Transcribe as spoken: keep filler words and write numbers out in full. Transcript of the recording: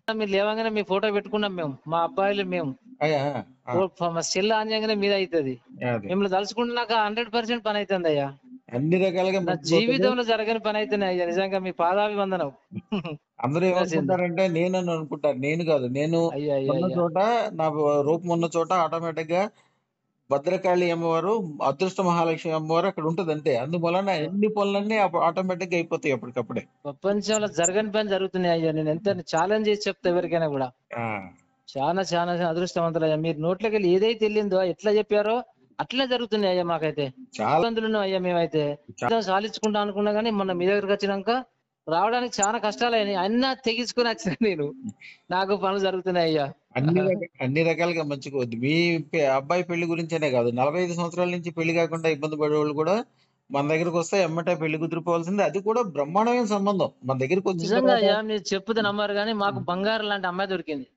మీరు లేవగానే మీ ఫోటో పెట్టుకున్నాం మేము, మా అబ్బాయిలు మేము. అయ్యా ఆ, ఓ ఫ- మా సెల్ ఆన్ చేయగానే మీద అవుతుంది. అది మిమ్మల్ని తలుచుకుంటే నాకు హండ్రెడ్ పర్సెంట్ పని అవుతుంది అయ్యా. అన్ని రకాలుగా నా మంచిపోతుంది. జీవితంలో జరగని పని అవుతున్నాయి అయ్యా, నిజంగా మీ పాదాభివందనం. అందరూ వినాల్సిందే. ఏమనుకుంటారంటే నేను అని అనుకుంటారు. నేను కాదు. నేను అయ్యా అయ్యా ఉన్న అయ్యా. చోట, నా రూపం ఉన్న చోట ఆటోమేటిక్ గా భద్రకాళి అమ్మవారు, అదృష్ట మహాలక్ష్మి అమ్మవారు అక్కడ ఉంటది అంతే. అందువలన అన్ని పనులన్నీ ఆటోమేటిక్ గా అయిపోతాయి అప్పటికప్పుడే. ప్రపంచంలో జరగని పని జరుగుతున్నాయి అయ్యా. నేను ఎంత ఛాలెంజ్ చేసి చెప్తా ఎవరికైనా కూడా. ఆ, చాలా చాలా అదృష్టవంతులయ్యా. మీరు నోట్లోకి వెళ్ళి ఏదైతే వెళ్ళిందో ఎట్లా చెప్పారో అట్లా జరుగుతున్నాయి అయ్యా. మాకైతే చాలా ఇబ్బందులు ఉన్నాం అయ్యా. మేమైతే చా- ఏదో సాధించుకుంటా అనుకున్నా గానీ మొన్న మీ దగ్గరకు వచ్చినాక రావడానికి చాలా కష్టాలు అయినాయి. అన్నా తెగించుకొని వచ్చిన నేను. నాకు పనులు జరుగుతున్నాయి అయ్యా. అన్ని రక- అన్ని రకాలుగా మంచిగా వద్దు. మీ పె- అబ్బాయి పెళ్లి గురించేనే కాదు, నలభై ఐదు సంవత్సరాల నుంచి పెళ్లి కాకుండా ఇబ్బంది పడే వాళ్ళు కూడా మన దగ్గరకు వస్తే ఎమ్మటే పెళ్లి కుదిరిపోవాల్సిందే. అది కూడా బ్రహ్మాండమైన సంబంధం మన దగ్గరికి వచ్చిన నిజంగా తర్వాత. అయ్యా, మీరు చెప్పుతే నమ్మారు కానీ మాకు బంగారం లాంటి అమ్మాయి దొరికింది.